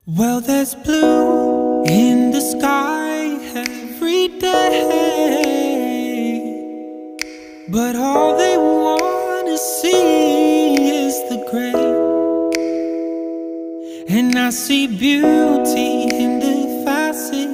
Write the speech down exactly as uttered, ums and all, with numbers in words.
Well, there's blue in the sky every day, but all they wanna see is the gray. And I see beauty in the facets